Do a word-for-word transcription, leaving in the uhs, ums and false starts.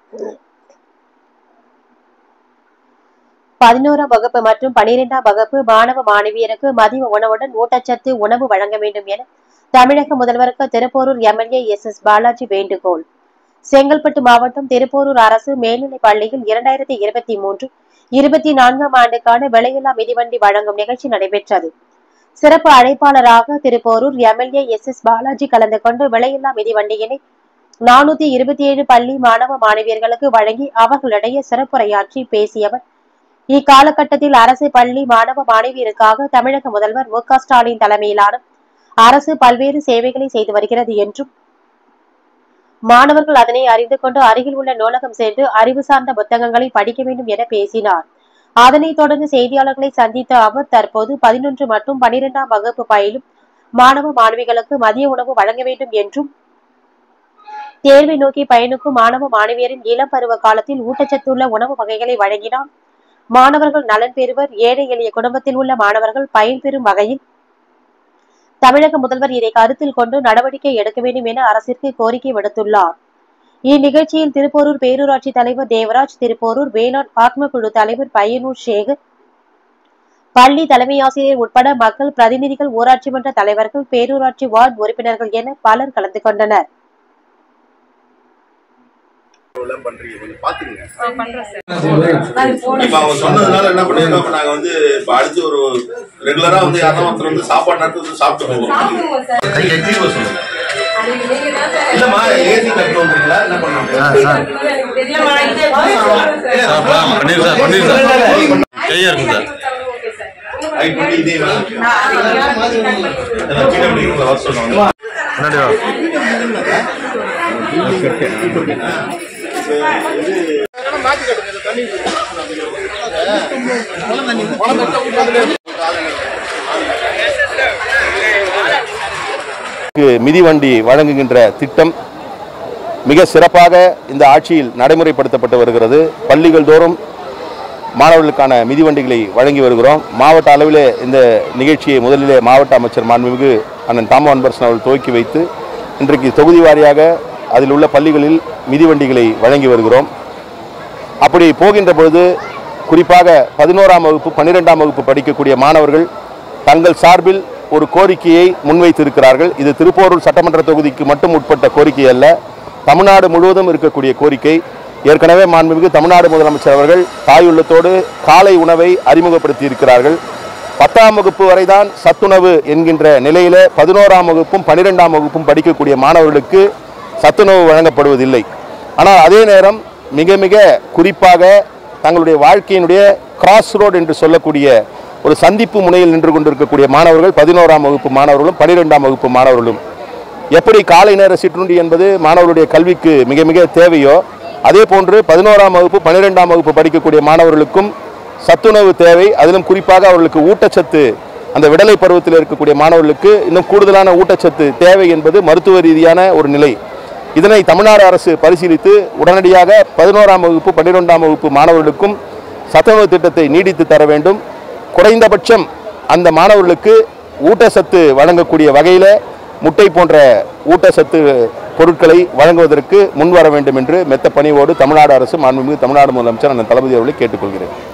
பதினோராம் வகுப்பு மற்றும் பனிரெண்டாம் வகுப்பு மாணவ மாணவியருக்கு மதிய உணவுடன் ஊட்டச்சத்து உணவு வழங்க வேண்டும் என தமிழக முதல்வருக்கு Thiruporur MLA S S Balaji வேண்டுகோள். செங்கல்பட்டு மாவட்டம் திருப்போரூர் அரசு மேல்நிலைப் பள்ளியில் இரண்டாயிரத்தி இருபத்தி மூன்று இருபத்தி நான்காம் ஆண்டுக்கான விலையில்லா மிதிவண்டி வழங்கும் நிகழ்ச்சி நடைபெற்றது. சிறப்பு அழைப்பாளராக Thiruporur MLA S S Balaji கலந்து கொண்டு விலையில்லா மிதிவண்டியினை நானூத்தி இருபத்தி ஏழு பள்ளி மாணவ மாணவியர்களுக்கு வழங்கி அவர்களிடையே சிறப்புரையாற்றி பேசியவர், இக்காலகட்டத்தில் அரசு பள்ளி மாணவ மாணவியருக்காக தமிழக முதல்வர் மு க ஸ்டாலின் தலைமையிலான அரசு பல்வேறு சேவைகளை செய்து வருகிறது என்றும், மாணவர்கள் அதனை அறிந்து கொண்டு அருகில் உள்ள நூலகம் சென்று அறிவு சார்ந்த புத்தகங்களை படிக்க வேண்டும் என பேசினார். அதனைத் தொடர்ந்து செய்தியாளர்களை சந்தித்த அவர், தற்போது பதினொன்று மற்றும் பனிரெண்டாம் வகுப்பு பயிலும் மாணவ மாணவிகளுக்கு மதிய உணவு வழங்க வேண்டும் என்றும், தேர்வை நோக்கி பயணிக்கும் மாணவ மாணவியரின் இளம் பருவ காலத்தில் ஊட்டச்சத்துள்ள உணவு வகைகளை வழங்கினால் மாணவர்கள் நலன் பெறுவர். ஏழை எளிய குடும்பத்தில் உள்ள மாணவர்கள் பயன்பெறும் வகையில் தமிழக முதல்வர் இதை கருத்தில் கொண்டு நடவடிக்கை எடுக்க வேண்டும் என அரசிற்கு கோரிக்கை விடுத்துள்ளார். இந்நிகழ்ச்சியில் திருப்போரூர் பேரூராட்சி தலைவர் தேவராஜ், திருப்போரூர் வேளாண் ஆத்மக்குழு தலைவர் பையனூர் சேகர், பள்ளி தலைமை ஆசிரியர் உட்பட மக்கள் பிரதிநிதிகள், ஊராட்சி மன்ற தலைவர்கள், பேரூராட்சி வார்டு உறுப்பினர்கள் என பலர் கலந்து கொண்டனர். சொன்னதுனால என்ன பண்ணிருக்கோம், நாங்க வந்து அடுத்து ஒரு ரெகுலரா வந்து யாரும் ஒருத்தர் வந்து சாப்பாடு நடத்து சாப்பிட்டு இல்லமா ஏசி கட்டு வந்துருங்களா என்ன பண்ணுங்க மிதிவண்டி வழங்குகின்ற திட்டம் மிக சிறப்பாக இந்த ஆட்சியில் நடைமுறைப்படுத்தப்பட்டு வருகிறது. பள்ளிகள் தோறும் மாணவர்களுக்கான மிதிவண்டிகளை வழங்கி வருகிறோம். மாவட்ட அளவிலே இந்த நிகழ்ச்சியை முதலிலே மாவட்ட அமைச்சர் மாண்புமிகு அண்ணன் தாமோ அன்பரசன் அவர்கள் துவக்கி வைத்து இன்றைக்கு தொகுதி வாரியாக அதில் உள்ள பள்ளிகளில் மிதிவண்டிகளை வழங்கி வருகிறோம். அப்படி போகின்ற பொழுது குறிப்பாக பதினோராம் வகுப்பு பன்னிரெண்டாம் வகுப்பு படிக்கக்கூடிய மாணவர்கள் தங்கள் சார்பில் ஒரு கோரிக்கையை முன்வைத்திருக்கிறார்கள். இது திருப்போரூர் சட்டமன்ற தொகுதிக்கு மட்டும் உட்பட்ட கோரிக்கை அல்ல, தமிழ்நாடு முழுவதும் இருக்கக்கூடிய கோரிக்கை. ஏற்கனவே மாண்புமிகு தமிழ்நாடு முதலமைச்சர் அவர்கள் தாயுள்ளத்தோடு காலை உணவை அறிமுகப்படுத்தி இருக்கிறார்கள். பத்தாம் வகுப்பு வரைதான் சத்துணவு என்கின்ற நிலையில பதினோராம் வகுப்பும் பன்னிரெண்டாம் வகுப்பும் படிக்கக்கூடிய மாணவர்களுக்கு சத்துணவு வழங்கப்படுவதில்லை. ஆனால் அதே நேரம் மிக மிக குறிப்பாக தங்களுடைய வாழ்க்கையினுடைய கிராஸ் ரோடு என்று சொல்லக்கூடிய ஒரு சந்திப்பு முனையில் நின்று கொண்டிருக்கக்கூடிய மாணவர்கள் பதினோராம் வகுப்பு மாணவர்களும் பன்னிரெண்டாம் வகுப்பு மாணவர்களும் எப்படி காலை நேர சிற்றுண்டி என்பது மாணவர்களுடைய கல்விக்கு மிக மிக தேவையோ அதே போன்று பதினோராம் வகுப்பு பன்னிரெண்டாம் வகுப்பு படிக்கக்கூடிய மாணவர்களுக்கும் சத்துணவு தேவை. அதிலும் குறிப்பாக அவர்களுக்கு ஊட்டச்சத்து, அந்த விடலை பருவத்தில் இருக்கக்கூடிய மாணவர்களுக்கு இன்னும் கூடுதலான ஊட்டச்சத்து தேவை என்பது மருத்துவ ரீதியான ஒரு நிலை. இதனை தமிழ்நாடு அரசு பரிசீலித்து உடனடியாக பதினோராம் வகுப்பு பன்னிரெண்டாம் வகுப்பு மாணவர்களுக்கும் சத்துணவு திட்டத்தை நீடித்து தர வேண்டும். குறைந்தபட்சம் அந்த மாணவர்களுக்கு ஊட்டச்சத்து வழங்கக்கூடிய வகையில் முட்டை போன்ற ஊட்டச்சத்து பொருட்களை வழங்குவதற்கு முன்வர வேண்டும் என்று மெத்த பணிவோடு தமிழ்நாடு அரசு மாண்புமிகு தமிழ்நாடு முதலமைச்சர் அண்ணன் தளபதி அவர்களை கேட்டுக்கொள்கிறேன்.